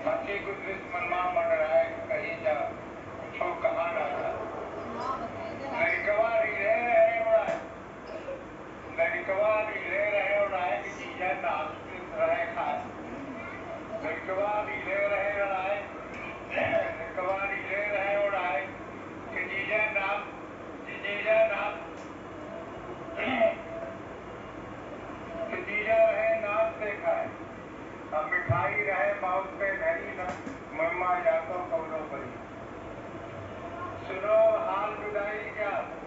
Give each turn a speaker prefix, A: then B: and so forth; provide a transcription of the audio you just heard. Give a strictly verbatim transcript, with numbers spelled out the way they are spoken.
A: बाकी कुछ मनमा मन रहा है कहीं जा कुछो कहाँ रहा लड़कवा रीढ़े रहे उड़ाए लड़कवा रीढ़े रहे उड़ाए कि जीजा नाचते रहे खाए लड़कवा रीढ़े रहे उड़ाए लड़कवा रीढ़े रहे उड़ाए कि जीजा नाच कि जीजा नाच कि जीजा रहे नाचते खाए अब मिठाई रहे माउस पे धरी न मम्मा जातो कौनो बड़ी सुनो हाल विदाई क्या